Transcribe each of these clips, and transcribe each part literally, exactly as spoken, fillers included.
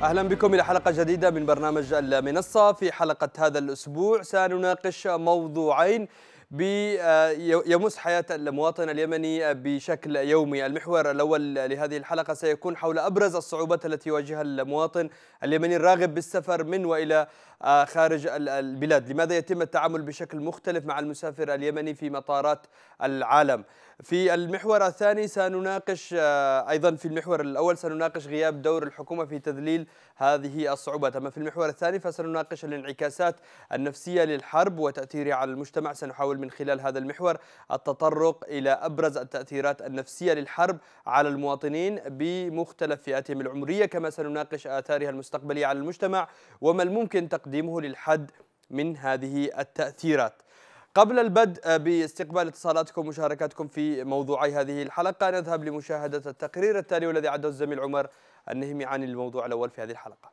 أهلا بكم إلى حلقة جديدة من برنامج المنصة. في حلقة هذا الأسبوع سنناقش موضوعين يمس حياة المواطن اليمني بشكل يومي. المحور الأول لهذه الحلقة سيكون حول أبرز الصعوبات التي يواجهها المواطن اليمني الراغب بالسفر من وإلى خارج البلاد. لماذا يتم التعامل بشكل مختلف مع المسافر اليمني في مطارات العالم؟ في المحور الثاني سنناقش أيضا في المحور الأول سنناقش غياب دور الحكومة في تذليل هذه الصعوبات. أما في المحور الثاني فسنناقش الانعكاسات النفسية للحرب وتأثيرها على المجتمع. سنحاول من خلال هذا المحور التطرق إلى أبرز التأثيرات النفسية للحرب على المواطنين بمختلف فئاتهم العمرية، كما سنناقش آثارها المستقبلية على المجتمع وما الممكن تقديمه للحد من هذه التأثيرات. قبل البدء باستقبال اتصالاتكم ومشاركاتكم في موضوعي هذه الحلقة نذهب لمشاهدة التقرير التالي والذي عده الزميل عمر النهمي عن الموضوع الأول في هذه الحلقة.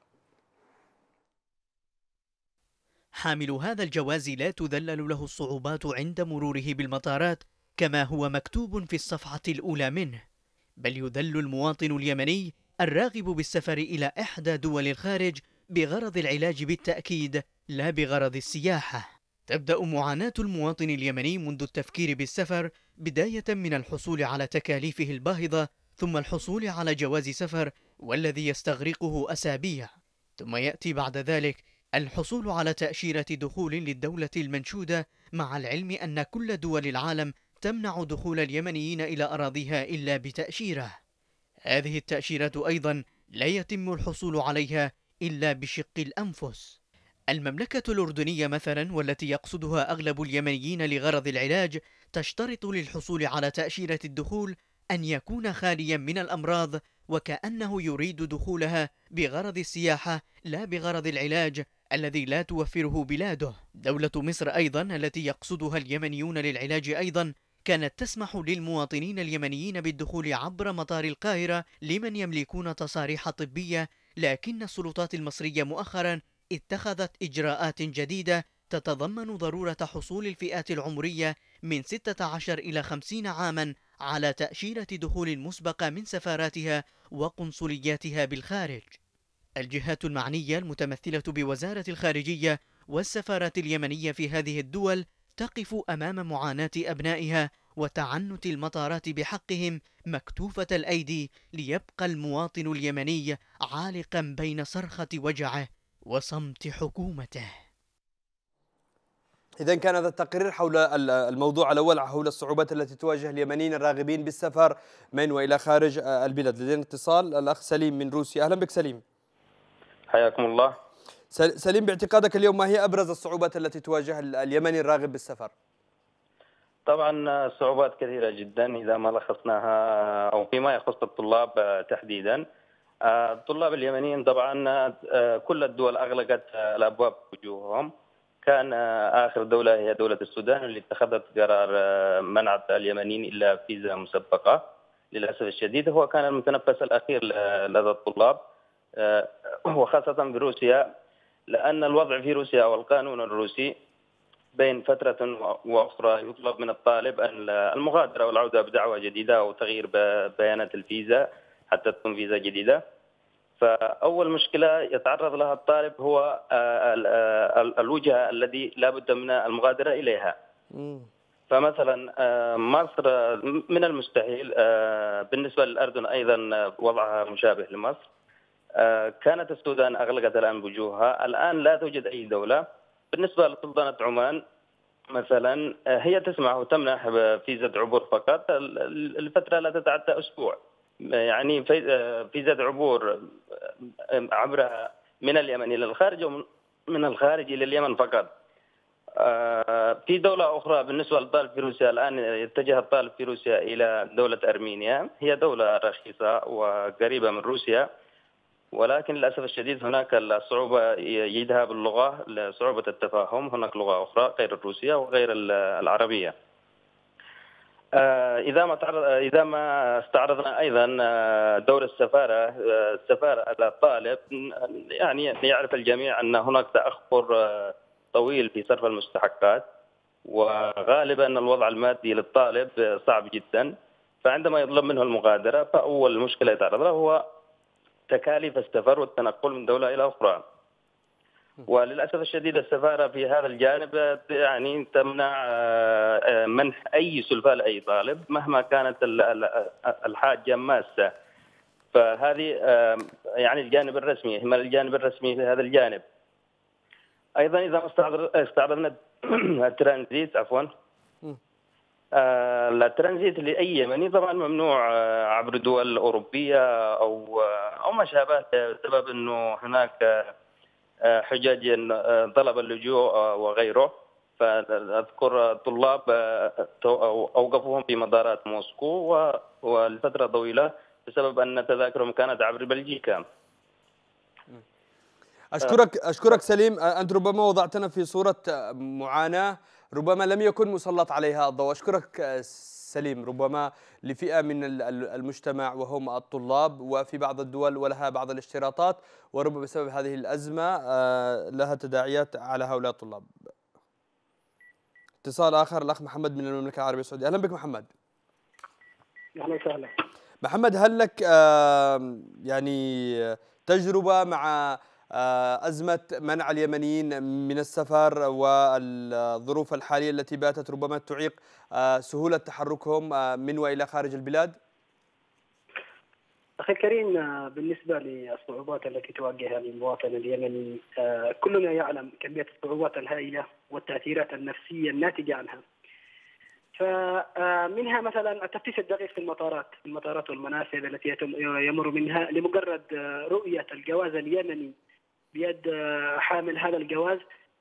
حامل هذا الجواز لا تذلل له الصعوبات عند مروره بالمطارات كما هو مكتوب في الصفحة الأولى منه، بل يذل المواطن اليمني الراغب بالسفر إلى إحدى دول الخارج بغرض العلاج بالتأكيد لا بغرض السياحة. تبدأ معاناة المواطن اليمني منذ التفكير بالسفر، بداية من الحصول على تكاليفه الباهظة، ثم الحصول على جواز سفر والذي يستغرقه أسابيع، ثم يأتي بعد ذلك الحصول على تأشيرة دخول للدولة المنشودة، مع العلم أن كل دول العالم تمنع دخول اليمنيين إلى أراضيها إلا بتأشيرة. هذه التأشيرة أيضا لا يتم الحصول عليها إلا بشق الأنفس. المملكة الأردنية مثلا، والتي يقصدها أغلب اليمنيين لغرض العلاج، تشترط للحصول على تأشيرة الدخول أن يكون خاليا من الأمراض، وكأنه يريد دخولها بغرض السياحة لا بغرض العلاج الذي لا توفره بلاده. دولة مصر أيضا التي يقصدها اليمنيون للعلاج أيضا كانت تسمح للمواطنين اليمنيين بالدخول عبر مطار القاهرة لمن يملكون تصاريح طبية، لكن السلطات المصرية مؤخرا اتخذت إجراءات جديدة تتضمن ضرورة حصول الفئات العمرية من ستة عشر إلى خمسين عاما على تأشيرة دخول مسبقة من سفاراتها وقنصلياتها بالخارج. الجهات المعنية المتمثلة بوزارة الخارجية والسفارات اليمنية في هذه الدول تقف أمام معاناة أبنائها وتعنت المطارات بحقهم مكتوفة الأيدي، ليبقى المواطن اليمني عالقا بين صرخة وجعه وصمت حكومته. إذن كان هذا التقرير حول الموضوع الأول، حول الصعوبات التي تواجه اليمنيين الراغبين بالسفر من وإلى خارج البلاد. لدينا اتصال، الأخ سليم من روسيا. أهلا بك سليم. حياكم الله. سليم، باعتقادك اليوم ما هي أبرز الصعوبات التي تواجه اليمني الراغب بالسفر؟ طبعا صعوبات كثيرة جدا إذا ما لخصناها، أو فيما يخص الطلاب تحديدا. الطلاب اليمنيين طبعا كل الدول أغلقت الأبواب وجوههم. كان آخر دولة هي دولة السودان اللي اتخذت قرار منع اليمنيين إلا فيزا مسبقة. للأسف الشديد هو كان المتنفس الأخير لدى الطلاب، وخاصة بروسيا، لأن الوضع في روسيا أو القانون الروسي بين فترة وأخرى يطلب من الطالب المغادرة والعودة بدعوة جديدة أو تغيير بيانات الفيزا حتى تكون فيزا جديدة. فأول مشكلة يتعرض لها الطالب هو الوجهة الذي لا بد من المغادرة إليها. فمثلا مصر من المستحيل، بالنسبة للأردن أيضا وضعها مشابه لمصر. كانت السودان أغلقت الآن وجوهها، الآن لا توجد أي دولة. بالنسبة لسلطنة عمان مثلا، هي تسمح وتمنح فيزا عبور فقط، الفترة لا تتعدى أسبوع، يعني فيزا عبور عبرها من اليمن إلى الخارج ومن الخارج إلى اليمن فقط. في دولة أخرى بالنسبة للطالب في روسيا، الآن يتجه الطالب في روسيا إلى دولة أرمينيا، هي دولة رخيصة وقريبة من روسيا، ولكن للأسف الشديد هناك الصعوبة يجدها باللغة، صعوبة التفاهم. هناك لغة أخرى غير الروسية وغير العربية. إذا ما إذا ما استعرضنا أيضا دور السفارة، السفارة على الطالب، يعني يعرف الجميع أن هناك تأخر طويل في صرف المستحقات، وغالبا الوضع المادي للطالب صعب جدا. فعندما يطلب منه المغادرة، فأول مشكلة يتعرض له هو تكاليف السفر والتنقل من دولة إلى أخرى. وللأسف الشديد السفارة في هذا الجانب يعني تمنع منح أي سلفاء لأي طالب مهما كانت الحاجة ماسة. فهذه يعني الجانب الرسمي، إهمال الجانب الرسمي في هذا الجانب. أيضا إذا استعرضنا الترانزيت عفوا الترانزيت لأي يمني طبعا ممنوع عبر دول أوروبية أو أو ما شابه بسبب أنه هناك حجاج طلب اللجوء وغيره. فأذكر الطلاب أوقفوهم في مطارات موسكو ولفترة طويلة بسبب أن تذاكرهم كانت عبر بلجيكا. أشكرك أشكرك سليم. أنت ربما وضعتنا في صورة معاناة ربما لم يكن مسلط عليها الضوء. أشكرك سليم. ربما لفئة من المجتمع وهم الطلاب، وفي بعض الدول ولها بعض الاشتراطات، وربما بسبب هذه الأزمة لها تداعيات على هؤلاء الطلاب. اتصال آخر، الأخ محمد من المملكة العربية السعودية. أهلا بك محمد. أهلا وسهلا. محمد، هل لك يعني تجربة مع أزمة منع اليمنيين من السفر والظروف الحالية التي باتت ربما تعيق سهولة تحركهم من وإلى خارج البلاد؟ أخي الكريم، بالنسبة للصعوبات التي تواجهها المواطن اليمني كلنا يعلم كمية الصعوبات الهائلة والتأثيرات النفسية الناتجة عنها. فمنها مثلا التفتيش الدقيق في المطارات في المطارات والمنافذ التي يمر منها لمجرد رؤية الجواز اليمني بيد حامل هذا الجواز،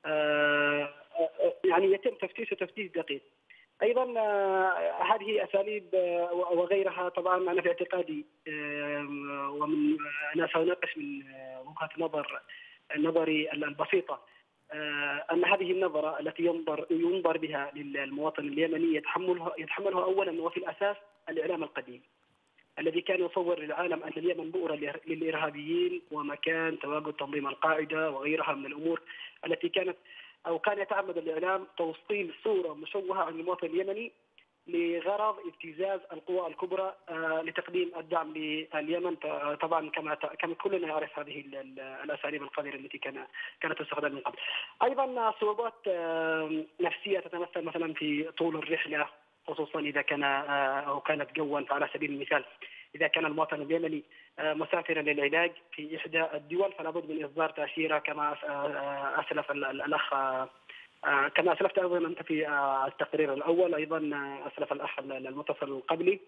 يعني يتم تفتيشه تفتيش دقيق. ايضا هذه اساليب وغيرها. طبعا انا في اعتقادي ومن انا ساناقش من وجهه نظر نظري البسيطه ان هذه النظره التي ينظر ينظر بها للمواطن اليمني يتحملها يتحملها اولا وفي الاساس الاعلام القديم الذي كان يصور للعالم ان اليمن بؤره للارهابيين ومكان تواجد تنظيم القاعده وغيرها من الامور التي كانت او كان يتعمد الاعلام توصيل صوره مشوهه عن المواطن اليمني لغرض ابتزاز القوى الكبرى لتقديم الدعم لليمن. طبعا كما كما كلنا يعرف هذه الاساليب القذره التي كان كانت تستخدم من قبل. ايضا صعوبات نفسيه تتمثل مثلا في طول الرحله، خصوصا اذا كان او كانت جوا. فعلى سبيل المثال اذا كان المواطن اليمني مسافرا للعلاج في احدى الدول فلا بد من اصدار تاشيره كما اسلف الاخ كما اسلفت ايضا انت في التقرير الاول، ايضا اسلف الاخ المتصل القبلي.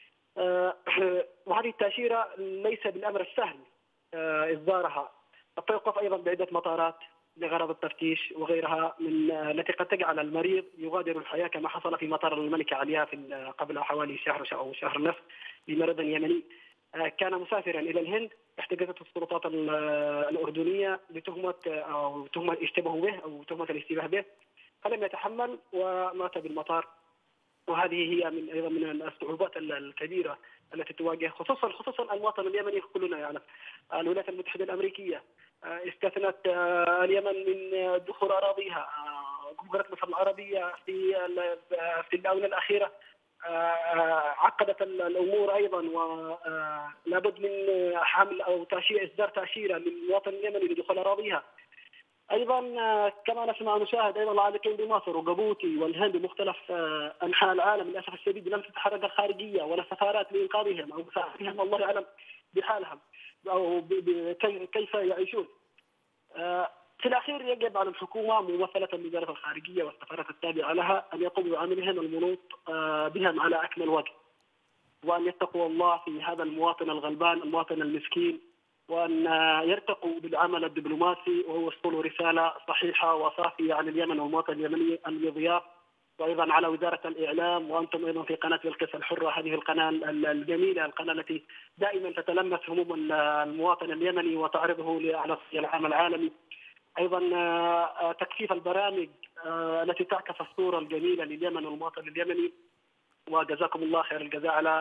وهذه التاشيره ليس بالامر السهل اصدارها. التوقف ايضا بعده مطارات لغرض التفتيش وغيرها من التي قد تجعل المريض يغادر الحياه كما حصل في مطار الملكه عليا في قبل حوالي شهر او شهر ونصف لمريض يمني كان مسافرا الى الهند. احتجزته السلطات الاردنيه بتهمه او تهمه اشتبهوا به او تهمه الاشتباه به، فلم يتحمل ومات بالمطار. وهذه هي من ايضا من الصعوبات الكبيره التي تواجه خصوصا خصوصا المواطن اليمني. كلنا يعلم الولايات المتحده الامريكيه استثنت اليمن من دخول اراضيها. جمهوريه مصر العربيه في في الاونه الاخيره عقدت الامور ايضا، ولا بد من حمل او تاشيره اصدار تاشيره للمواطن اليمني لدخول اراضيها. ايضا كما نسمع ونشاهد ايضا العالقين بمصر وجيبوتي والهند ومختلف انحاء العالم للاسف الشديد لم تتحرك الخارجيه ولا سفارات لانقاذهم او مساعدتهم، الله يعلم بحالهم او كيف يعيشون. في الأخير يجب على الحكومة ممثلة بوزارة الخارجية والسفارات التابعة لها أن يقوموا بعملهم المنوط بهم على أكمل وجه، وأن يتقوا الله في هذا المواطن الغلبان المواطن المسكين، وأن يرتقوا بالعمل الدبلوماسي ويوصلوا رسالة صحيحة وصافية عن اليمن والمواطن اليمني المضياف. وأيضا على وزارة الإعلام وأنتم أيضا في قناة بلقيس الحرة، هذه القناة الجميلة، القناة التي دائما تتلمس هموم المواطن اليمني وتعرضه على العالم العالمي. ايضا تكثيف البرامج التي تعكس الصوره الجميله لليمن والمواطن اليمني. وجزاكم الله خير الجزاء على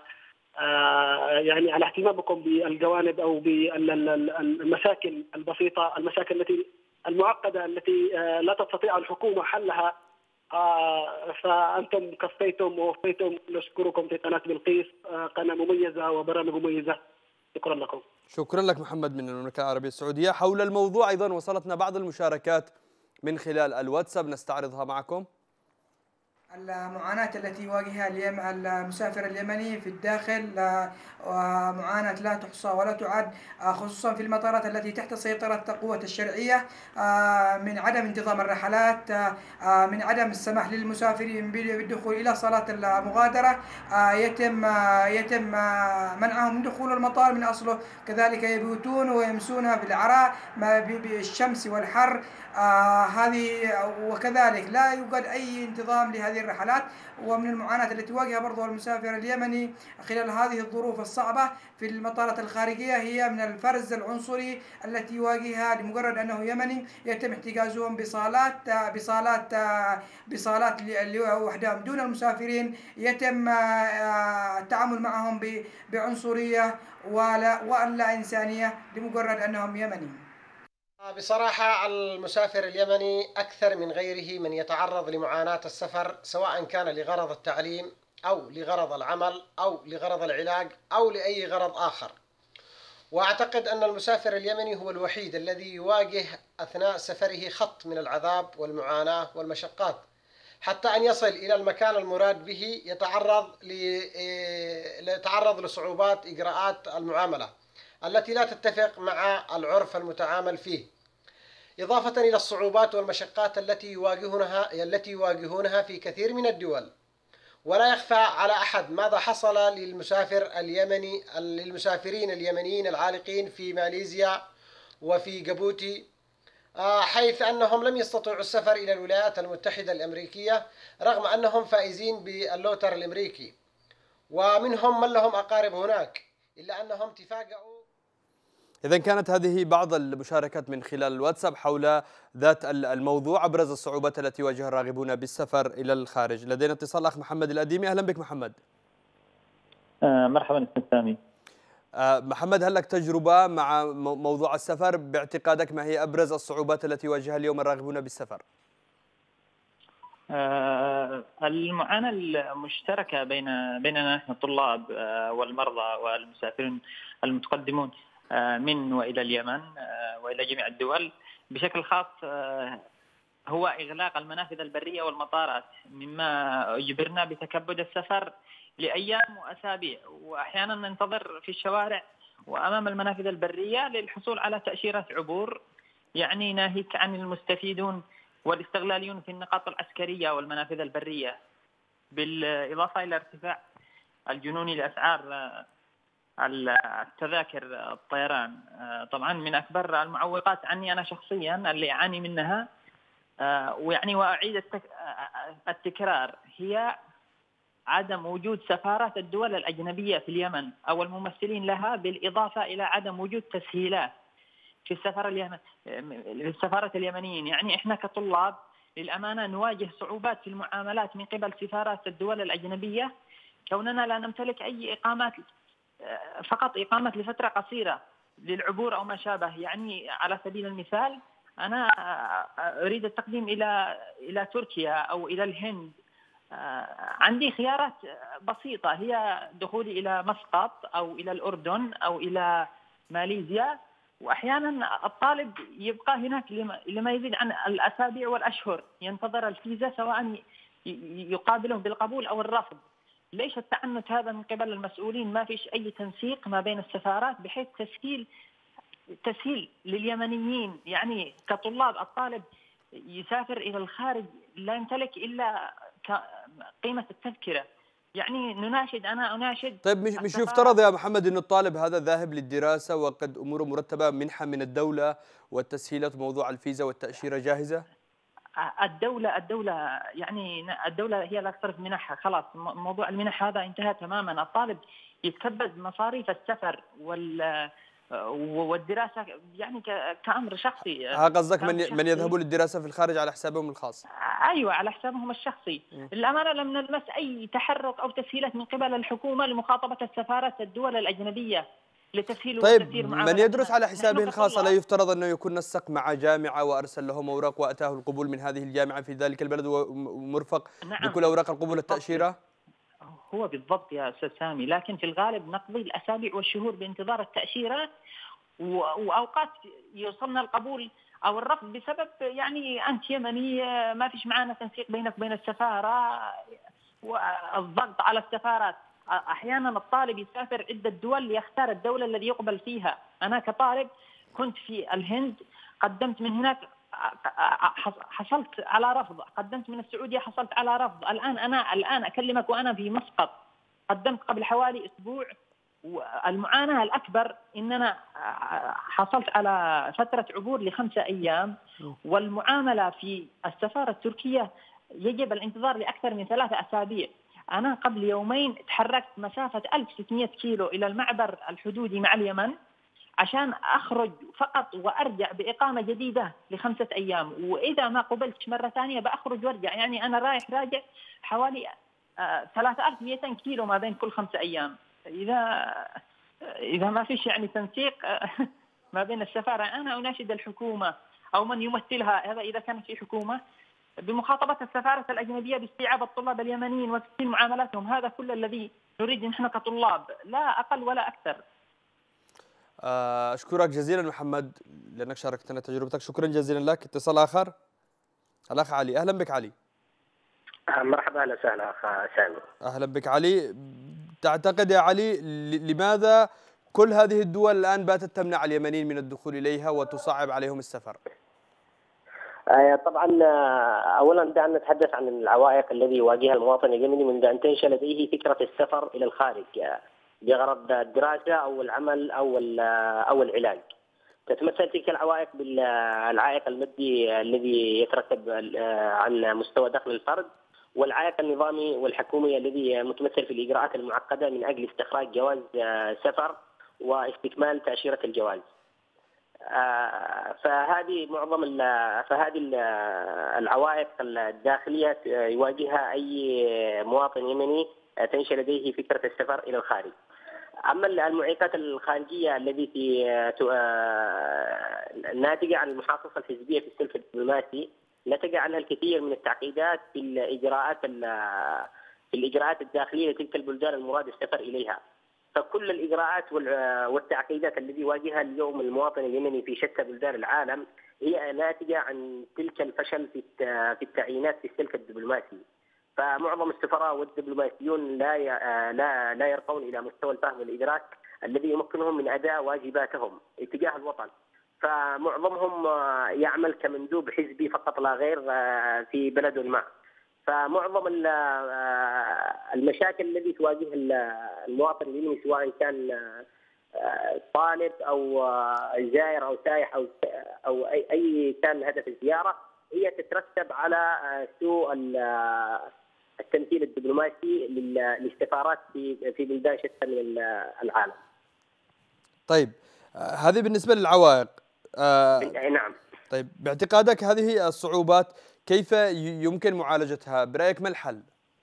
يعني على اهتمامكم بالجوانب او بالمشاكل البسيطه، المشاكل التي المعقده التي لا تستطيع الحكومه حلها. فانتم كفيتم ووفيتم. نشكركم في قناه بلقيس، قناه مميزه وبرامج مميزه. شكرا لكم. شكرا لك محمد من المملكة العربية السعودية. حول الموضوع أيضا وصلتنا بعض المشاركات من خلال الواتساب نستعرضها معكم. المعاناة التي يواجهها المسافر اليمني في الداخل معاناة لا تحصى ولا تعد، خصوصا في المطارات التي تحت سيطرة قوة الشرعية، من عدم انتظام الرحلات، من عدم السماح للمسافرين بالدخول إلى صالات المغادرة، يتم يتم منعهم من دخول المطار من أصله، كذلك يبيتون ويمسون في العراء بالشمس والحر. آه هذه وكذلك لا يوجد أي انتظام لهذه الرحلات. ومن المعاناة التي يواجهها برضو المسافر اليمني خلال هذه الظروف الصعبة في المطارات الخارجية هي من الفرز العنصري التي يواجهها، لمجرد أنه يمني يتم احتجازهم بصالات بصالات بصالات لوحدهم دون المسافرين، يتم التعامل معهم بعنصرية ولا إنسانية لمجرد أنهم يمني. بصراحة المسافر اليمني أكثر من غيره من يتعرض لمعاناة السفر، سواء كان لغرض التعليم أو لغرض العمل أو لغرض العلاج أو لأي غرض آخر. وأعتقد أن المسافر اليمني هو الوحيد الذي يواجه أثناء سفره خط من العذاب والمعاناة والمشقات، حتى أن يصل إلى المكان المراد به يتعرض يتعرض لصعوبات إجراءات المعاملة التي لا تتفق مع العرف المتعامل فيه، إضافة إلى الصعوبات والمشقات التي يواجهونها التي يواجهونها في كثير من الدول. ولا يخفى على أحد ماذا حصل للمسافر اليمني للمسافرين اليمنيين العالقين في ماليزيا وفي جيبوتي، حيث أنهم لم يستطيعوا السفر إلى الولايات المتحدة الأمريكية رغم أنهم فائزين باللوتر الأمريكي، ومنهم من لهم أقارب هناك، إلا أنهم تفاجؤوا. إذا كانت هذه بعض المشاركات من خلال الواتساب حول ذات الموضوع، أبرز الصعوبات التي يواجهها الراغبون بالسفر إلى الخارج. لدينا اتصال أخ محمد الأديمي. أهلا بك محمد. آه مرحبا أستاذ سامي. آه محمد، هل لك تجربة مع موضوع السفر؟ باعتقادك ما هي أبرز الصعوبات التي يواجهها اليوم الراغبون بالسفر؟ آه المعاناة المشتركة بين بيننا نحن الطلاب آه والمرضى والمسافرين المتقدمون من وإلى اليمن وإلى جميع الدول بشكل خاص هو إغلاق المنافذ البرية والمطارات، مما يجبرنا بتكبد السفر لأيام وأسابيع، وأحيانا ننتظر في الشوارع وأمام المنافذ البرية للحصول على تأشيرة عبور، يعني ناهيك عن المستفيدون والاستغلاليون في النقاط العسكرية والمنافذ البرية، بالإضافة إلى ارتفاع الجنوني لأسعار التذاكر الطيران. طبعا من أكبر المعوقات عني أنا شخصيا اللي أعاني منها، ويعني وأعيد التكرار، هي عدم وجود سفارات الدول الأجنبية في اليمن أو الممثلين لها، بالإضافة إلى عدم وجود تسهيلات في السفارة اليمن في السفارة اليمنيين. يعني إحنا كطلاب للأمانة نواجه صعوبات في المعاملات من قبل سفارات الدول الأجنبية، كوننا لا نمتلك أي إقامات، فقط إقامة لفترة قصيرة للعبور أو ما شابه. يعني على سبيل المثال أنا أريد التقديم إلى إلى تركيا أو إلى الهند، عندي خيارات بسيطة، هي دخولي إلى مسقط أو إلى الأردن أو إلى ماليزيا، وأحيانا الطالب يبقى هناك لما يزيد عن الأسابيع والأشهر ينتظر الفيزا، سواء يقابله بالقبول أو الرفض. ليش التعنت هذا من قبل المسؤولين؟ ما فيش أي تنسيق ما بين السفارات بحيث تسهيل تسهيل لليمنيين. يعني كطلاب الطالب يسافر إلى الخارج لا يمتلك إلا قيمة التذكرة. يعني نناشد أنا أناشد. طيب مش مش يفترض يا محمد إنه الطالب هذا ذاهب للدراسة وقد أموره مرتبة، منحة من الدولة والتسهيلات وموضوع الفيزا والتأشيرة جاهزة؟ الدولة الدولة يعني الدولة هي لا تصرف منحها، خلاص موضوع المنح هذا انتهى تماما. الطالب يتكبد مصاريف السفر وال والدراسة يعني كأمر شخصي. ها قصدك من من يذهبوا للدراسة في الخارج على حسابهم الخاص؟ أيوة على حسابهم الشخصي. الأمانة لم نلمس أي تحرك أو تسهيلات من قبل الحكومة لمخاطبة السفارات الدول الأجنبية لتسهيل طيب من يدرس على حسابه الخاص لا يفترض أنه يكون نسق مع جامعة وأرسل لهم أوراق وأتاه القبول من هذه الجامعة في ذلك البلد ومرفق نعم. بكل أوراق القبول التأشيرة؟ هو بالضبط يا أستاذ سامي، لكن في الغالب نقضي الأسابيع والشهور بانتظار التأشيرات، وأوقات يوصلنا القبول أو الرفض بسبب يعني أنت يمني ما فيش معنا تنسيق بينك وبين السفارة، والضغط على السفارات. أحيانا الطالب يسافر عدة دول ليختار الدولة التي يقبل فيها. أنا كطالب كنت في الهند، قدمت من هناك حصلت على رفض، قدمت من السعودية حصلت على رفض، الآن أنا الآن أكلمك وأنا في مسقط، قدمت قبل حوالي أسبوع. والمعاناة الأكبر إن أنا حصلت على فترة عبور لخمسة أيام، والمعاملة في السفارة التركية يجب الانتظار لأكثر من ثلاثة أسابيع. أنا قبل يومين تحركت مسافة ألف وستمئة كيلو إلى المعبر الحدودي مع اليمن عشان أخرج فقط وأرجع بإقامة جديدة لخمسة أيام، وإذا ما قبلت مرة ثانية بأخرج وأرجع. يعني أنا رايح راجع حوالي ثلاثة آلاف ومئتين كيلو ما بين كل خمسة أيام. إذا إذا ما فيش يعني تنسيق ما بين السفارة، أنا أناشد الحكومة أو من يمثلها، هذا إذا كانت في حكومة، بمخاطبة السفارة الأجنبية باستيعاب الطلاب اليمنيين وتسهيل معاملاتهم. هذا كل الذي نريد نحن كطلاب، لا أقل ولا أكثر. أشكرك جزيلا محمد لأنك شاركتنا تجربتك، شكرا جزيلا لك. اتصال آخر، الأخ علي. أهلا بك علي. مرحبا، أهلا وسهلا أخ سامي. أهلا بك علي. تعتقد يا علي لماذا كل هذه الدول الآن باتت تمنع اليمنيين من الدخول إليها وتصعب عليهم السفر؟ طبعا أولا دعنا نتحدث عن العوائق الذي يواجهها المواطن اليمني منذ أن تنشأ لديه فكرة السفر إلى الخارج بغرض الدراسة أو العمل أو أو العلاج. تتمثل تلك العوائق بالعائق المادي الذي يترتب عن مستوى دخل الفرد، والعائق النظامي والحكومي الذي متمثل في الإجراءات المعقدة من أجل استخراج جواز سفر واستكمال تأشيرة الجواز. فهذه معظم فهذه العوائق الداخلية يواجهها أي مواطن يمني تنشأ لديه فكرة السفر إلى الخارج. أما المعيقات الخارجية التي في الناتجة عن المحافظة الحزبية في السلك الدبلوماسي نتج عنها الكثير من التعقيدات في الإجراءات في الإجراءات الداخلية لتلك البلدان المراد السفر إليها. فكل الإجراءات والتعقيدات التي يواجهها اليوم المواطن اليمني في شتى بلدان العالم هي ناتجة عن تلك الفشل في في التعيينات في السلك الدبلوماسي. فمعظم السفراء والدبلوماسيون لا لا لا يرقون إلى مستوى الفهم والإدراك الذي يمكنهم من أداء واجباتهم اتجاه الوطن. فمعظمهم يعمل كمندوب حزبي فقط لا غير في بلد ما. فمعظم المشاكل التي تواجه المواطن اليمني سواء كان طالب او زائر او سائح او او اي اي كان هدف الزياره هي تترتب على سوء التمثيل الدبلوماسي للسفارات في في بلدان شتى من العالم. طيب هذه بالنسبه للعوائق. آه نعم. طيب باعتقادك هذه الصعوبات كيف يمكن معالجتها؟ برأيك ما الحل؟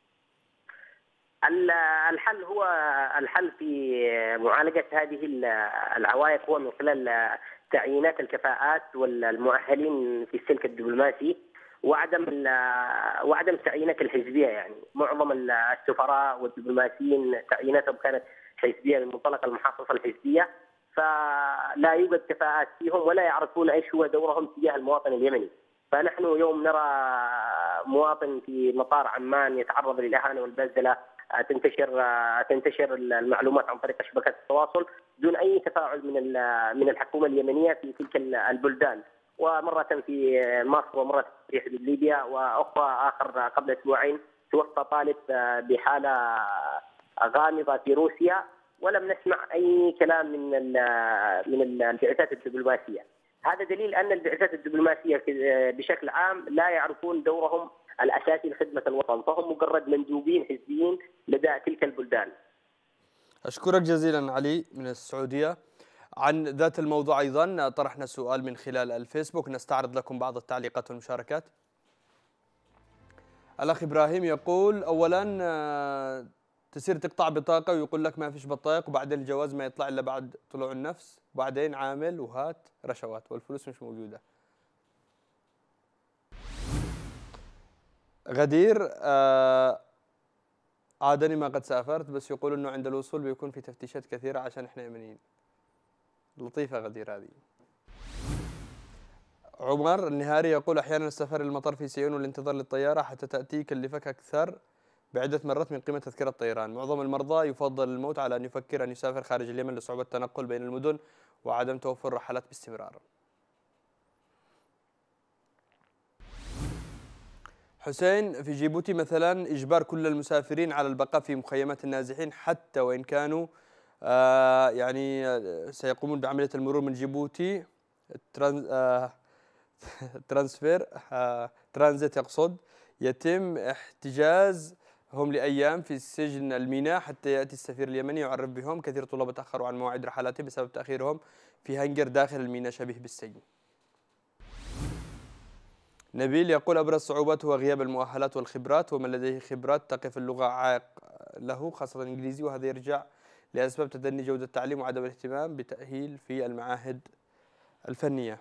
الحل هو الحل في معالجة هذه العوائق هو من خلال تعيينات الكفاءات والمؤهلين في السلك الدبلوماسي وعدم وعدم تعيينات الحزبية. يعني معظم السفراء والدبلوماسيين تعييناتهم كانت حزبية من منطلق المحافظة الحزبية، فلا يوجد كفاءات فيهم ولا يعرفون ايش هو دورهم تجاه المواطن اليمني. فنحن يوم نرى مواطن في مطار عمان يتعرض للإهانة والبذلة، تنتشر تنتشر المعلومات عن طريق شبكات التواصل دون أي تفاعل من من الحكومة اليمنية في تلك البلدان، ومرة في مصر ومرة في حدود ليبيا، وأخرى آخر قبل أسبوعين توفى طالب بحالة غامضة في روسيا ولم نسمع أي كلام من من البعثات الدبلوماسية. هذا دليل أن البعثات الدبلوماسية بشكل عام لا يعرفون دورهم الأساسي لخدمة الوطن، فهم مجرد مندوبين حزبيين لدى تلك البلدان. أشكرك جزيلا علي من السعودية. عن ذات الموضوع أيضا طرحنا سؤال من خلال الفيسبوك، نستعرض لكم بعض التعليقات والمشاركات. الأخ إبراهيم يقول أولا تسير تقطع بطاقة ويقول لك ما فيش بطايق، وبعدين الجواز ما يطلع إلا بعد طلوع النفس، وبعدين عامل وهات رشوات والفلوس مش موجودة. غدير آه عادني ما قد سافرت، بس يقول انه عند الوصول بيكون في تفتيشات كثيره عشان احنا يمنيين. لطيفه غدير هذه. عمر النهاري يقول احيانا السفر للمطار في سيئون والانتظار للطياره حتى تاتي يكلفك اكثر بعده مرات من قيمه تذكره الطيران. معظم المرضى يفضل الموت على ان يفكر ان يسافر خارج اليمن لصعوبه التنقل بين المدن وعدم توفر رحلات باستمرار. حسين في جيبوتي مثلا إجبار كل المسافرين على البقاء في مخيمات النازحين حتى وإن كانوا آه يعني سيقومون بعملية المرور من جيبوتي ترانز آه ترانسفير آه ترانزيت يقصد، يتم احتجاز هم لأيام في سجن الميناء حتى يأتي السفير اليمني يعرف بهم. كثير طلاب تأخروا عن مواعيد رحلاتهم بسبب تأخيرهم في هنجر داخل الميناء شبيه بالسجن. نبيل يقول أبرز صعوبات هو غياب المؤهلات والخبرات، ومن لديه خبرات تقف اللغة عائق له خاصة الإنجليزي، وهذا يرجع لأسباب تدني جودة التعليم وعدم الاهتمام بتأهيل في المعاهد الفنية.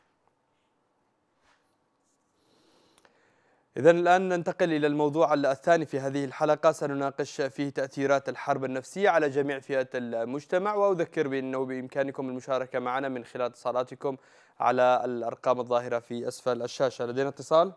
إذن الآن ننتقل إلى الموضوع الثاني في هذه الحلقة، سنناقش فيه تأثيرات الحرب النفسية على جميع فئات المجتمع، وأذكر بأنه بإمكانكم المشاركة معنا من خلال اتصالاتكم على الأرقام الظاهرة في أسفل الشاشة. لدينا اتصال.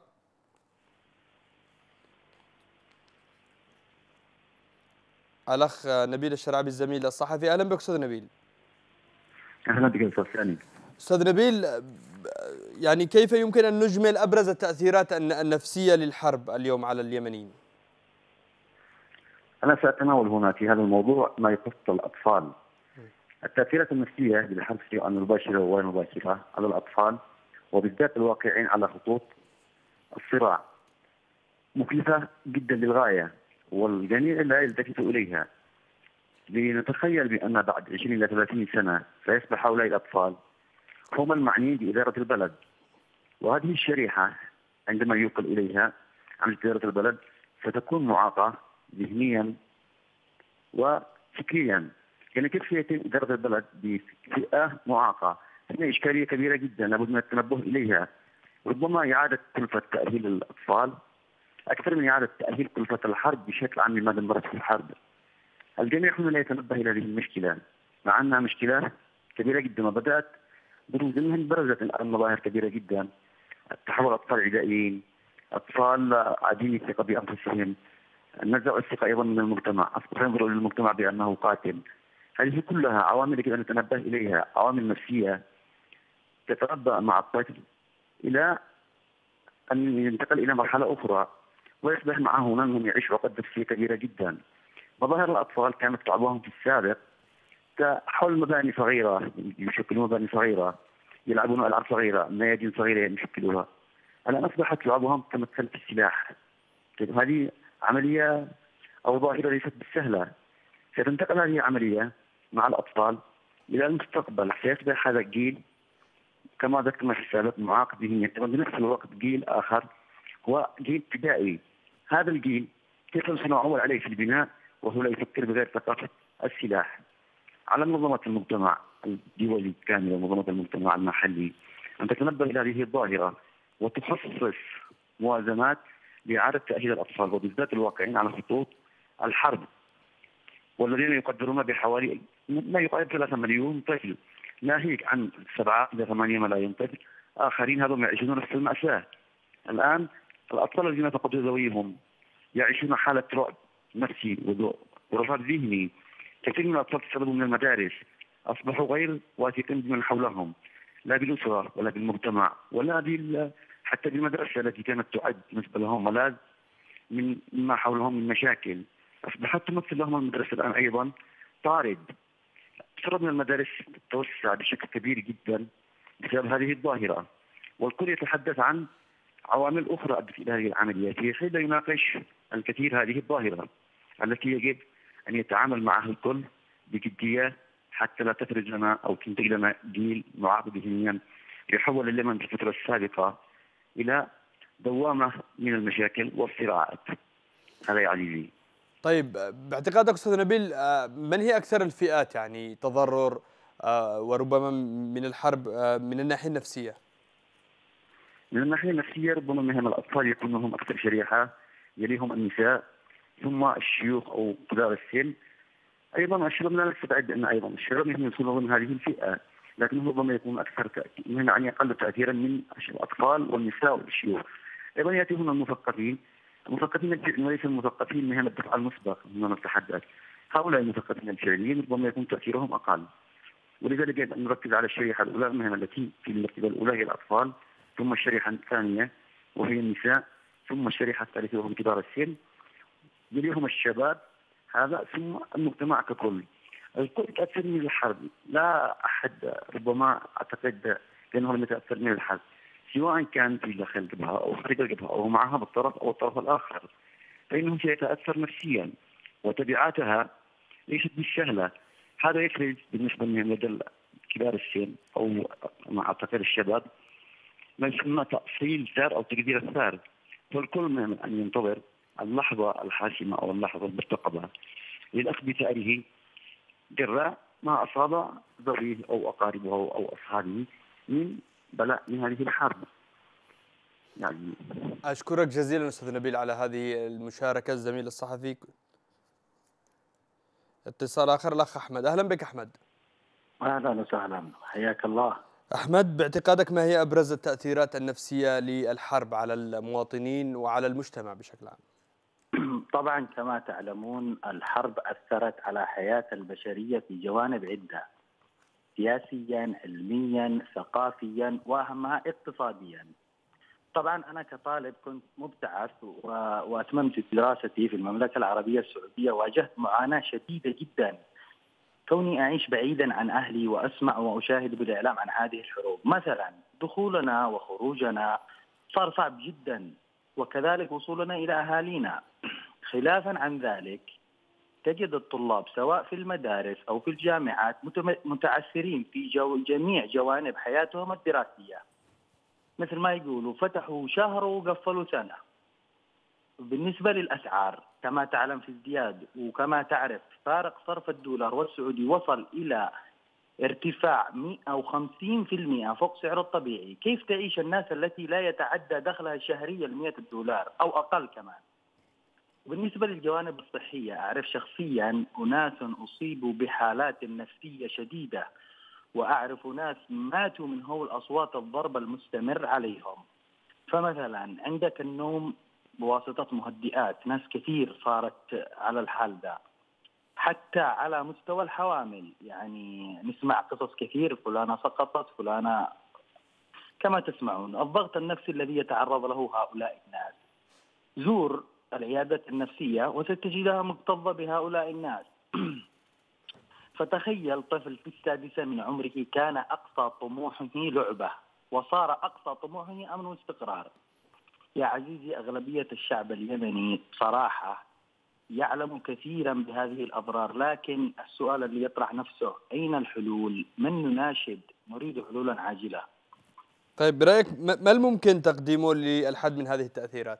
الأخ نبيل الشرعبي الزميل الصحفي. أهلا بك أستاذ نبيل. أهلا بك أستاذ ثاني. أستاذ نبيل، يعني كيف يمكن أن نجمل أبرز التأثيرات النفسية للحرب اليوم على اليمنيين؟ أنا سأتناول هنا في هذا الموضوع ما يخص الأطفال. التأثيرات النفسية للحرب سواء مباشرة وغير مباشرة على الأطفال وبالذات الواقعين على خطوط الصراع مكلفة جدا للغاية، والجميع لا يلتفت إليها. لنتخيل بأن بعد عشرين إلى ثلاثين سنة سيصبح هؤلاء الأطفال هم المعنيين بإدارة البلد، وهذه الشريحة عندما يوكل إليها عن إدارة البلد ستكون معاقة ذهنيا وفكريا. يعني كيف يتم إدارة البلد بفئة معاقة؟ هنا إشكالية كبيرة جدا لابد من التنبه إليها. ربما إعادة كلفة تأهيل الأطفال أكثر من إعادة تأهيل كلفة الحرب بشكل عام لماذا مرت في الحرب. الجميع هنا لا يتنبه إلى هذه المشكلة مع أنها مشكلة كبيرة جدا، وبدأت بروز منها برزت الآن مظاهر كبيرة جدا. تحول أطفال عدائيين، أطفال عديمي الثقة بأنفسهم، نزع الثقة أيضا من المجتمع، أصبحوا ينظروا للمجتمع بأنه قاتل. هذه كلها عوامل يجب أن نتنبه إليها، عوامل نفسية تتربى مع الطفل إلى أن ينتقل إلى مرحلة أخرى ويصبح معه هنا أنهم يعيشوا عقد نفسية كبيرة جدا. مظاهر الأطفال كانت تعبهم في السابق حول مباني صغيرة، يشكلون مباني صغيرة، يلعبون ألعاب صغيرة، ميادين صغيرة يشكلوها. الآن أصبحت لعبهم كمثل في السلاح. هذه عملية أو ظاهرة ليست بالسهلة. ستنتقل هذه العملية مع الأطفال إلى المستقبل، سيصبح هذا الجيل كما ذكرنا في السابق معاق ذهنيا، بنفس الوقت جيل آخر هو جيل ابتدائي. هذا الجيل كيف سنعول عليه في البناء وهو لا يفكر بغير ثقافة السلاح؟ على منظمة المجتمع الدولي كاملة ومنظمة المجتمع المحلي أن تتنبه إلى هذه الظاهرة وتخصص موازنات لإعادة تأهيل الأطفال وبالذات الواقعين على خطوط الحرب، والذين يقدرون بحوالي ما يقارب ثلاثة مليون طفل، ناهيك عن سبعة إلى ثمانية ملايين طفل آخرين هذول يعيشون نفس المأساة. الآن الأطفال الذين فقدوا ذويهم يعيشون حالة رعب نفسي ورفض ذهني. كثير من الأطفال تسربوا من المدارس، أصبحوا غير واثقين بمن حولهم، لا بالأسرة ولا بالمجتمع ولا بال حتى بالمدرسة التي كانت تعد بالنسبة لهم ملاذ من ما حولهم من مشاكل. أصبحت تمثل لهم المدرسة الآن أيضا طارد. تسرب من المدارس تتوسع بشكل كبير جدا بسبب هذه الظاهرة، والكل يتحدث عن عوامل أخرى أدت إلى هذه العمليات. في حين يناقش الكثير هذه الظاهرة التي يجب أن يتعامل معها الكل بجدية حتى لا تخرج لنا أو تنتج لنا جيل معاق ذهنيا يحول اليمن في الفترة السابقة إلى دوامة من المشاكل والصراعات. هذا يا عزيزي. طيب، باعتقادك أستاذ نبيل من هي أكثر الفئات يعني تضرر وربما من الحرب من الناحية النفسية؟ من الناحية النفسية ربما مهم الأطفال يكونوا هم أكثر شريحة، يليهم النساء، ثم الشيوخ أو كبار السن. أيضا الشباب لا نستبعد أن أيضا الشباب يكون ضمن هذه الفئة، لكنه ربما يكون أكثر تأثيرا يعني أقل تأثيرا من الأطفال والنساء والشيوخ. أيضا يأتي هنا المثقفين، المثقفين الفعليين وليس المثقفين من الدفع المسبق مما نتحدث. هؤلاء المثقفين الفعليين ربما يكون تأثيرهم أقل، ولذلك يجب أن نركز على الشريحة الأولى المهمة التي في المرتبة الأولى هي الأطفال، ثم الشريحة الثانية وهي النساء، ثم الشريحة الثالثة وهم كبار السن، يليهم الشباب، هذا ثم المجتمع ككل. الكل يتأثر من الحرب، لا أحد ربما أعتقد لأنه لم يتأثر من الحرب، سواء كان في داخل الجبهة أو خارج الجبهة أو معها بالطرف أو الطرف الآخر، فإنه سيتأثر نفسيا وتبعاتها ليست بالسهلة. هذا يفرق بالنسبة لدى كبار السن أو ما أعتقد الشباب ما يسمى تأصيل ثار أو تقدير الثار، فالكل من أن ينتظر اللحظة الحاسمة أو اللحظة المرتقبة للأخذ بثاره جراء ما أصاب ذويه أو أقاربه أو أصحابه من بلاء من هذه الحرب. يعني أشكرك جزيلا أستاذ نبيل على هذه المشاركة. الزميل الصحفي. اتصال آخر، الأخ أحمد. أهلا بك أحمد. أهلا وسهلا، حياك الله. أحمد، باعتقادك ما هي أبرز التأثيرات النفسية للحرب على المواطنين وعلى المجتمع بشكل عام؟ طبعا كما تعلمون الحرب أثرت على حياة البشرية في جوانب عدة، سياسيا، علميا، ثقافيا، وأهمها اقتصاديا. طبعا أنا كطالب كنت مبتعث وأتممت دراستي في المملكة العربية السعودية، واجهت معاناة شديدة جدا كوني أعيش بعيدا عن أهلي وأسمع وأشاهد بالإعلام عن هذه الحروب. مثلا دخولنا وخروجنا صار صعب جدا، وكذلك وصولنا إلى أهالينا. خلافا عن ذلك تجد الطلاب سواء في المدارس أو في الجامعات متعثرين في جو جميع جوانب حياتهم الدراسية، مثل ما يقولوا فتحوا شهر وقفلوا سنة. بالنسبة للأسعار كما تعلم في ازدياد، وكما تعرف فارق صرف الدولار والسعودي وصل إلى ارتفاع مئة وخمسين بالمئة فوق سعره الطبيعي. كيف تعيش الناس التي لا يتعدى دخلها الشهري المئة دولار أو أقل كمان؟ بالنسبة للجوانب الصحية، أعرف شخصيا أناس أصيبوا بحالات نفسية شديدة، وأعرف ناس ماتوا من هول أصوات الضرب المستمر عليهم. فمثلا عندك النوم بواسطة مهدئات، ناس كثير صارت على الحال ذا. حتى على مستوى الحوامل، يعني نسمع قصص كثير، فلانة سقطت، فلانة كما تسمعون. الضغط النفسي الذي يتعرض له هؤلاء الناس. زور العيادات النفسية وستجدها مكتظة بهؤلاء الناس. فتخيل طفل في السادسة من عمره كان أقصى طموحه لعبة، وصار أقصى طموحه أمن واستقرار. يا عزيزي، أغلبية الشعب اليمني صراحة يعلم كثيرا بهذه الأضرار، لكن السؤال اللي يطرح نفسه أين الحلول؟ من نناشد؟ نريد حلولا عاجلة. طيب برأيك ما الممكن تقديمه للحد من هذه التأثيرات؟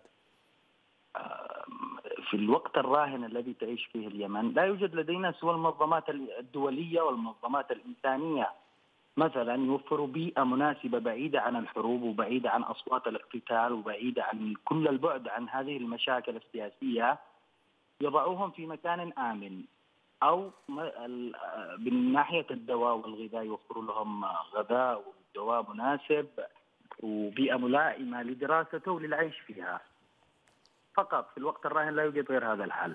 في الوقت الراهن الذي تعيش فيه اليمن لا يوجد لدينا سوى المنظمات الدولية والمنظمات الإنسانية. مثلا يوفروا بيئة مناسبة بعيدة عن الحروب وبعيدة عن أصوات الاقتتال وبعيدة عن كل البعد عن هذه المشاكل السياسية، يضعوهم في مكان آمن. أو من ناحية الدواء والغذاء يوفروا لهم غذاء ودواء مناسب وبيئة ملائمة لدراسته وللعيش فيها. فقط في الوقت الراهن لا يوجد غير هذا الحل.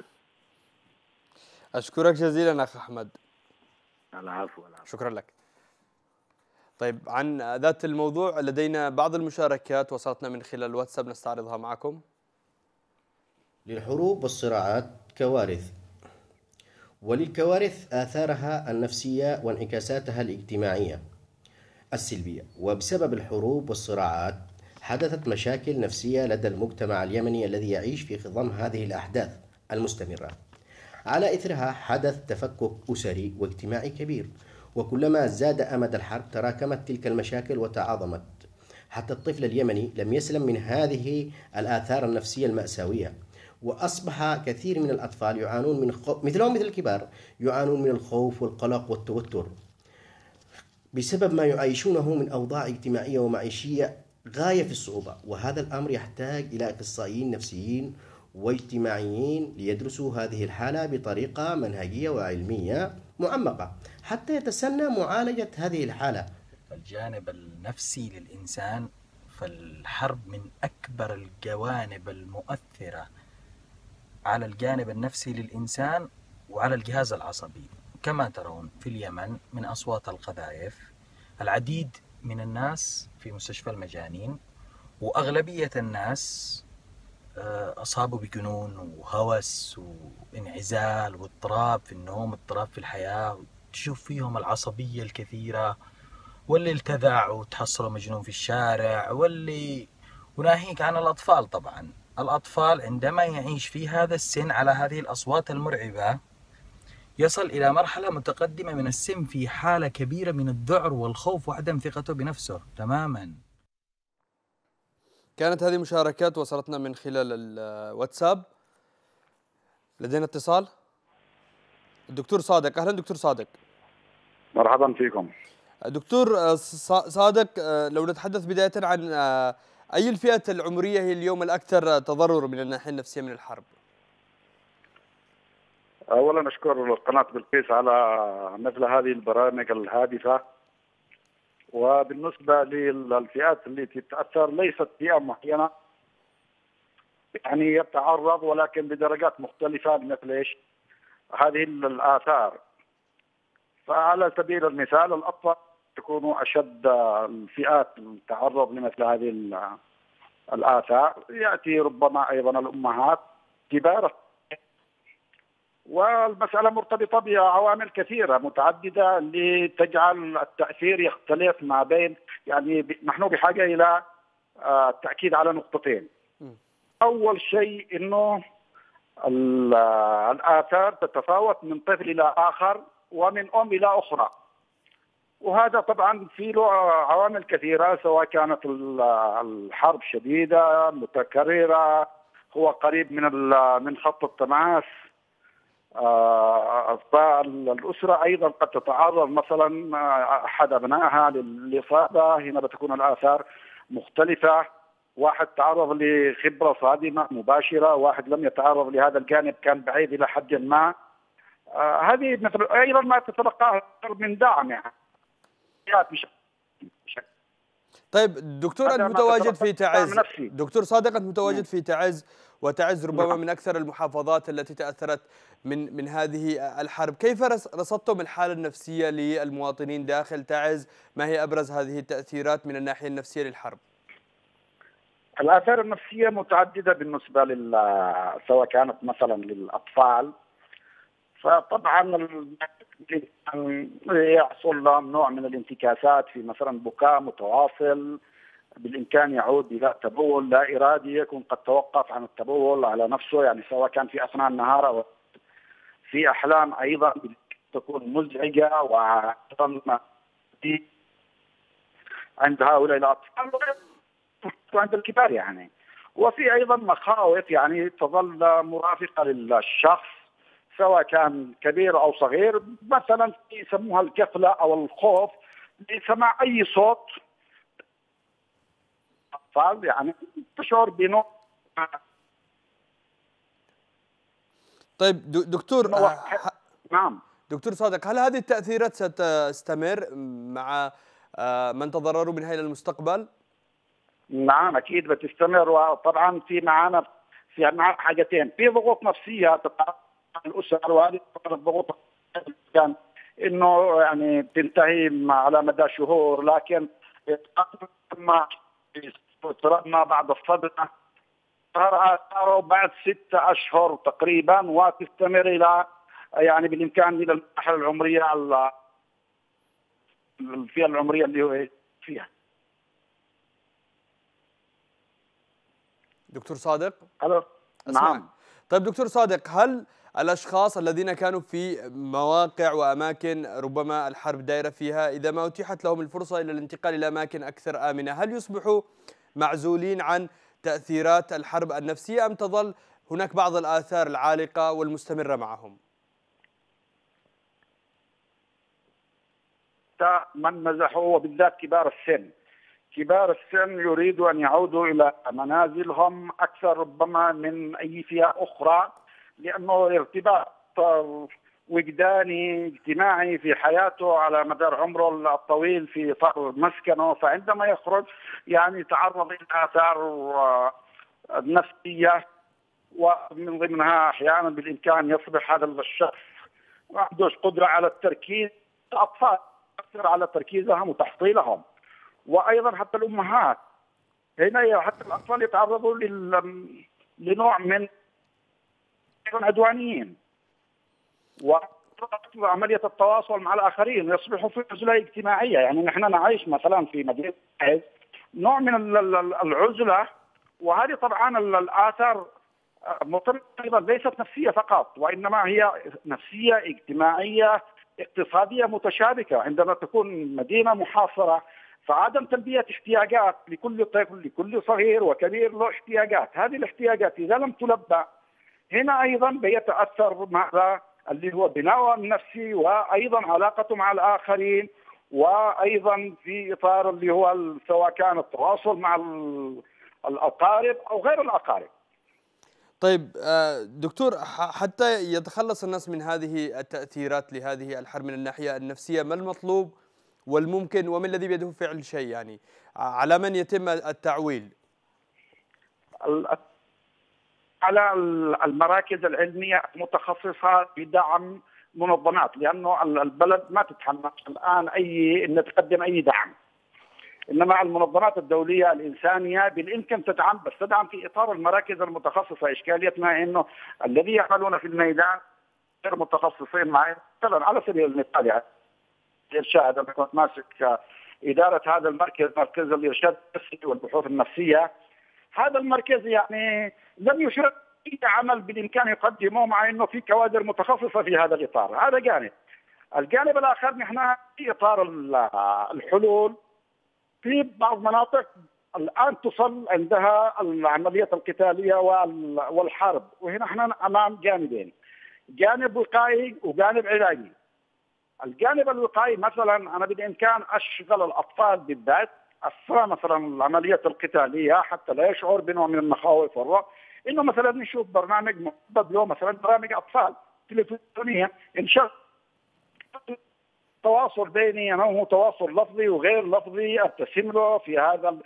أشكرك جزيلا أخ أحمد. العفو. شكرا لك. طيب عن ذات الموضوع لدينا بعض المشاركات وصلتنا من خلال الواتساب نستعرضها معكم. للحروب والصراعات كوارث، وللكوارث آثارها النفسية وانعكاساتها الاجتماعية السلبية. وبسبب الحروب والصراعات حدثت مشاكل نفسية لدى المجتمع اليمني الذي يعيش في خضم هذه الأحداث المستمرة. على إثرها حدث تفكك أسري واجتماعي كبير، وكلما زاد أمد الحرب تراكمت تلك المشاكل وتعاظمت، حتى الطفل اليمني لم يسلم من هذه الآثار النفسية المأساوية، وأصبح كثير من الأطفال يعانون من خوف مثلهم مثل الكبار، يعانون من الخوف والقلق والتوتر بسبب ما يعيشونه من أوضاع اجتماعية ومعيشية غاية في الصعوبة. وهذا الأمر يحتاج إلى أخصائيين نفسيين واجتماعيين ليدرسوا هذه الحالة بطريقة منهجية وعلمية معمقة حتى يتسنى معالجة هذه الحالة. الجانب النفسي للإنسان، فالحرب من أكبر الجوانب المؤثرة على الجانب النفسي للإنسان وعلى الجهاز العصبي. كما ترون في اليمن من أصوات القذائف العديد من الناس في مستشفى المجانين، وأغلبية الناس أصابوا بجنون وهوس وانعزال واضطراب في النوم، اضطراب في الحياة. تشوف فيهم العصبية الكثيرة، واللي التذع وتحصلوا مجنون في الشارع، واللي وناهيك عن الأطفال. طبعا الأطفال عندما يعيش في هذا السن على هذه الأصوات المرعبة يصل إلى مرحلة متقدمة من السن في حالة كبيرة من الذعر والخوف وعدم ثقته بنفسه تماما. كانت هذه مشاركات وصلتنا من خلال الواتساب. لدينا اتصال. الدكتور صادق، أهلا دكتور صادق. مرحبا فيكم دكتور صادق، لو نتحدث بداية عن أي الفئات العمرية هي اليوم الأكثر تضرر من الناحية النفسية من الحرب؟ أولا أشكر قناة بلقيس على مثل هذه البرامج الهادفة. وبالنسبة للفئات التي تتأثر ليست فئة معينة، يعني يتعرض ولكن بدرجات مختلفة مثل إيش هذه الآثار. فعلى سبيل المثال الأطفال يكونوا أشد الفئات التعرض لمثل هذه الآثار، يأتي ربما أيضا الأمهات كبار. والمسألة مرتبطة بعوامل كثيرة متعددة لتجعل التأثير يختلف ما بين، يعني نحن بحاجة إلى التأكيد على نقطتين. أول شيء أنه الآثار تتفاوت من طفل إلى آخر ومن أم إلى أخرى، وهذا طبعا في له عوامل كثيرة، سواء كانت الحرب شديدة متكررة، هو قريب من من خط التماس. فالأسرة أيضا قد تتعرض مثلا أحد أبنائها للإصابة، هنا بتكون الآثار مختلفة. واحد تعرض لخبرة صادمة مباشرة، واحد لم يتعرض لهذا الجانب، كان بعيد إلى حد ما. آه هذه مثل أيضا ما تتلقاه من دعم يعني. طيب دكتور، أنت متواجد في تعز. دكتور صادق، أنت متواجد في تعز، وتعز ربما من أكثر المحافظات التي تأثرت من من هذه الحرب. كيف رصدتم الحالة النفسية للمواطنين داخل تعز؟ ما هي أبرز هذه التأثيرات من الناحية النفسية للحرب؟ الآثار النفسية متعددة بالنسبة لل سواء كانت مثلا للأطفال، فطبعا يحصل لهم نوع من الانتكاسات في مثلا بكاء متواصل، بالإمكان يعود إلى تبول لا إرادي، يكون قد توقف عن التبول على نفسه، يعني سواء كان في أثناء النهار أو في أحلام أيضا تكون مزعجة وأيضا عند هؤلاء الأطفال وعند الكبار يعني. وفي أيضا مخاوف يعني تظل مرافقة للشخص سواء كان كبير أو صغير، مثلا يسموها الكفلة أو الخوف لسماع أي صوت أطفال، يعني تشعر بنوع. طيب دكتور، نعم دكتور صادق، هل هذه التأثيرات ستستمر مع من تضرروا منها إلى المستقبل؟ نعم أكيد بتستمر. وطبعا في معانا في معنا حاجتين، في ضغوط نفسية الأسر، وهذه الضغوط كان إنه يعني تنتهي على مدى شهور، لكن ما ما بعد الصدمة صار بعد ستة أشهر تقريبا، وتستمر إلى يعني بالإمكان إلى المرحلة العمرية الفئة العمرية اللي هو فيها. دكتور صادق؟ ألو. نعم. طيب دكتور صادق، هل الأشخاص الذين كانوا في مواقع وأماكن ربما الحرب دائرة فيها، إذا ما أتيحت لهم الفرصة إلى الانتقال إلى أماكن أكثر آمنة، هل يصبحوا معزولين عن تأثيرات الحرب النفسية، أم تظل هناك بعض الآثار العالقة والمستمرة معهم؟ من مزحوا وبالذات كبار السن، كبار السن يريدوا أن يعودوا إلى منازلهم أكثر ربما من أي فئة أخرى، لأنه ارتباط وجداني اجتماعي في حياته على مدار عمره الطويل في مسكنه، فعندما يخرج يعني يتعرض إلى آثار نفسية، ومن ضمنها أحيانا بالإمكان يصبح هذا الشخص ما عندوش قدرة على التركيز. الأطفال تأثر على تركيزهم وتحصيلهم، وأيضا حتى الأمهات هنا حتى الأطفال يتعرضوا لل... لنوع من عدوانيين، وعملية التواصل مع الآخرين يصبحوا في عزلة اجتماعية. يعني نحن نعيش مثلا في مدينة نوع من العزلة، وهذه طبعا الآثار أيضا ليست نفسية فقط، وإنما هي نفسية اجتماعية اقتصادية متشابكة. عندما تكون مدينة محاصرة فعدم تلبية احتياجات لكل طفل لكل صغير وكبير له احتياجات، هذه الاحتياجات إذا لم تلبى هنا أيضا بيتأثر مع اللي هو بناءه النفسي، وأيضا علاقته مع الآخرين، وأيضا في إطار اللي هو سواء كان التواصل مع الأقارب أو غير الأقارب. طيب دكتور، حتى يتخلص الناس من هذه التأثيرات لهذه الحرب من الناحية النفسية، ما المطلوب والممكن ومن الذي بيده فعل شيء؟ يعني على من يتم التعويل؟ على المراكز العلمية المتخصصة بدعم منظمات، لأنه البلد ما تتحمل الآن أي أن تقدم أي دعم، إنما المنظمات الدولية الإنسانية بالإمكان تدعم، بس تدعم في إطار المراكز المتخصصة. إشكاليتنا إنه الذي يعملون في الميدان غير متخصصين معي. مثلا على سبيل المثال يعني الإرشاد، أنا كنت ماسك إدارة هذا المركز، مركز الإرشاد النفسي والبحوث النفسية. هذا المركز يعني لم يشرك في عمل بالإمكان يقدمه، مع إنه في كوادر متخصصة في هذا الإطار. هذا جانب. الجانب الآخر نحن في إطار الحلول في بعض مناطق الآن تصل عندها العملية القتالية والحرب، وهنا احنا أمام جانبين، جانب وقائي وجانب علاجي. الجانب الوقائي مثلا أنا بالإمكان أشغل الأطفال بالذات أثناء مثلا العملية القتالية حتى لا يشعر بنوع من المخاوف والرعب، إنه مثلا نشوف برنامج محدد له، مثلا برامج أطفال تلفزيونية، إنشاء تواصل بيني أنا وهو، تواصل لفظي وغير لفظي، أبتسم له في هذا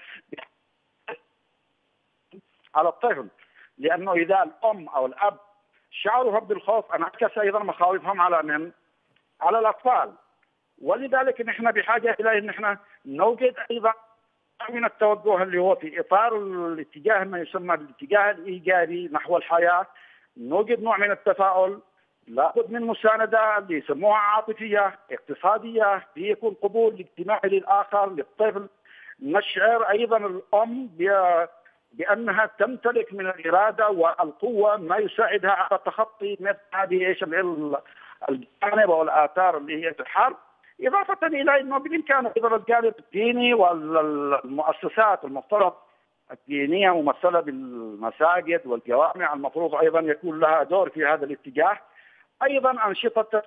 على الطفل، لأنه إذا الأم أو الأب شعروا بالخوف انعكس أيضا مخاوفهم على من؟ على الأطفال. ولذلك نحن بحاجة إلى أن نحن نوجد أيضا من التوجه اللي هو في إطار الاتجاه ما يسمى الاتجاه الإيجابي نحو الحياة، نوجد نوع من التفاؤل، لابد من مساندة اللي يسموها عاطفية اقتصادية، يكون قبول اجتماعي للآخر للطفل، نشعر أيضا الأم بأنها تمتلك من الإرادة والقوة ما يساعدها على تخطي مثل هذه ايش الجانب والآثار اللي هي الحرب، إضافة إلى أنه بالإمكان أيضا الجانب الديني والمؤسسات المفترض الدينية ممثلة بالمساجد والجوامع المفروض أيضا يكون لها دور في هذا الاتجاه. أيضا أنشطة،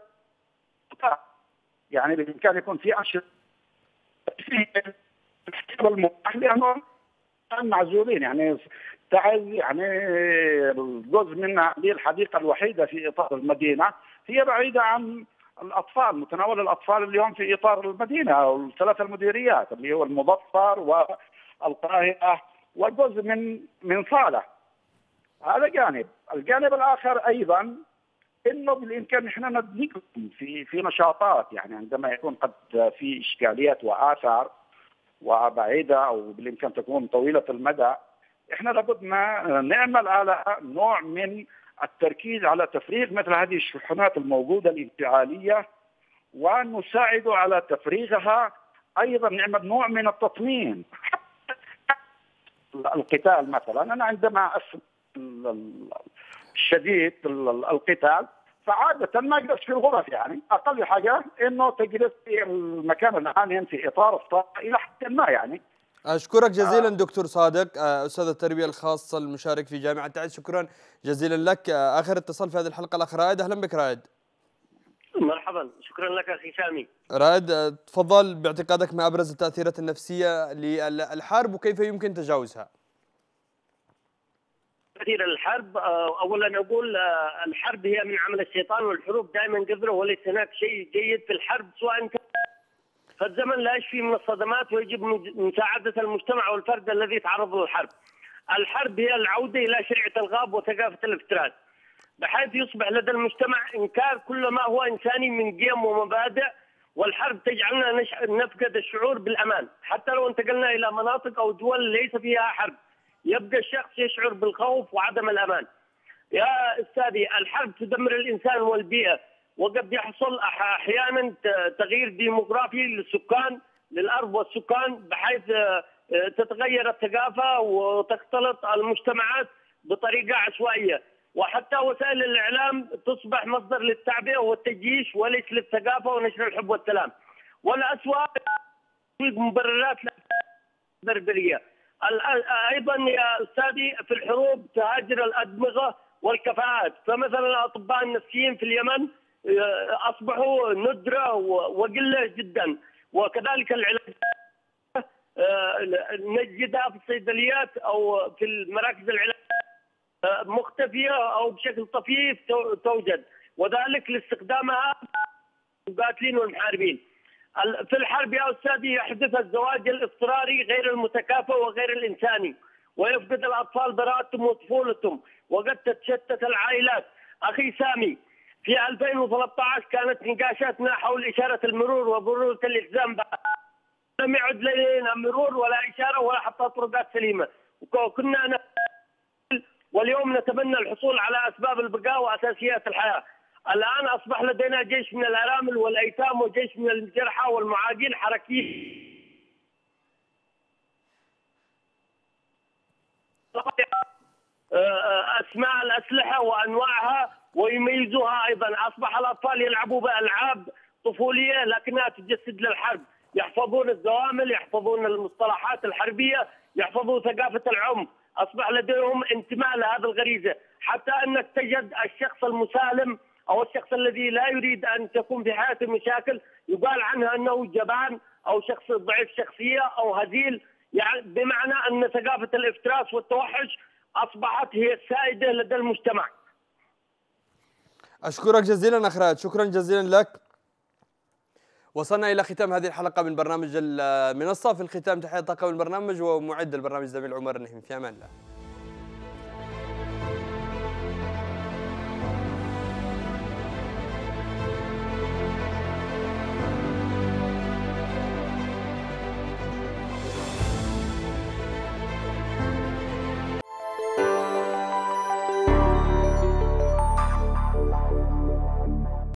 يعني بالإمكان يكون في أنشطة في المتاح، لأنهم معزولين. يعني تعز يعني جزء من هذه الحديقة الوحيدة في إطار المدينة هي بعيدة عن الأطفال، متناول الأطفال اليوم في إطار المدينة والثلاث المديريات اللي هو المظفر والقاهرة وجزء من من صالح. هذا جانب. الجانب الآخر أيضا إنه بالإمكان نحن ندمجهم في في نشاطات، يعني عندما يكون قد في إشكاليات وآثار وبعيدة أو بالإمكان تكون طويلة المدى، إحنا لابد ما نعمل على نوع من التركيز على تفريغ مثل هذه الشحنات الموجودة الانفعالية ونساعد على تفريغها. أيضا نعمل نوع من التطمين. القتال مثلا، أنا عندما أسمع الشديد القتال فعادة ما أجلس في الغرف، يعني أقل حاجة إنه تجلس في المكان الآمن في إطار الصلاة إلى حد ما. يعني أشكرك جزيلا دكتور صادق، أستاذ التربية الخاصة المشارك في جامعة تعز، شكرا جزيلا لك. آخر اتصال في هذه الحلقة الأخ رائد، أهلا بك رائد. مرحبا، شكرا لك أخي سامي. رائد، تفضل باعتقادك ما أبرز التأثيرات النفسية للحرب وكيف يمكن تجاوزها؟ تأثير الحرب، أولا أقول الحرب هي من عمل الشيطان، والحروب دائما قذرة، وليس هناك شيء جيد في الحرب سواء كان. فالزمن لا يشفي من الصدمات، ويجب مساعدة المجتمع والفرد الذي يتعرض للحرب. الحرب هي العودة إلى شريعة الغاب وثقافة الافتراس، بحيث يصبح لدى المجتمع إنكار كل ما هو إنساني من قيم ومبادئ، والحرب تجعلنا نفقد الشعور بالأمان. حتى لو انتقلنا إلى مناطق أو دول ليس فيها حرب، يبقى الشخص يشعر بالخوف وعدم الأمان. يا أستاذي، الحرب تدمر الإنسان والبيئة، وقد يحصل أحيانا تغيير ديموغرافي للسكان للأرض والسكان، بحيث تتغير الثقافة وتختلط المجتمعات بطريقة عشوائية، وحتى وسائل الإعلام تصبح مصدر للتعبئة والتجييش وليس للثقافة ونشر الحب والسلام. والأسوأ مبررات بربرية. أيضا يا أستاذي، في الحروب تهاجر الأدمغة والكفاءات، فمثلا الأطباء النفسيين في اليمن أصبحوا ندرة وقلة جدا، وكذلك العلاج نجدها في الصيدليات أو في المراكز العلاج مختفية أو بشكل طفيف توجد، وذلك لاستخدامها المقاتلين والمحاربين. في الحرب يا أستاذي يحدث الزواج الاضطراري غير المتكافئ وغير الإنساني، ويفقد الأطفال براءتهم وطفولتهم، وقد تتشتت العائلات. أخي سامي، في ألفين وثلاثة عشر كانت نقاشاتنا حول إشارة المرور وضرورة الالتزام بها، لم يعد لدينا مرور ولا إشارة ولا حتى طرقات سليمة، وكنا ن... واليوم نتمنى الحصول على أسباب البقاء وأساسيات الحياة. الآن أصبح لدينا جيش من الأرامل والأيتام وجيش من الجرحى والمعاقين حركيين. أسماء الأسلحة وأنواعها ويميزوها أيضا. أصبح الأطفال يلعبوا بألعاب طفولية لكنها تجسد للحرب، يحفظون الزوامل، يحفظون المصطلحات الحربية، يحفظون ثقافة العنف. أصبح لديهم انتماء لهذه الغريزة، حتى أنك تجد الشخص المسالم أو الشخص الذي لا يريد أن تكون في حياته مشاكل يقال عنه أنه جبان أو شخص ضعيف شخصية أو هزيل، يعني بمعنى أن ثقافة الافتراس والتوحش أصبحت هي السائدة لدى المجتمع. أشكرك جزيلا أخ رائد، شكرا جزيلا لك. وصلنا إلى ختام هذه الحلقة من برنامج المنصة. في الختام تحية طاقم البرنامج ومعد البرنامج زميل عمر النهمي، في أمان الله.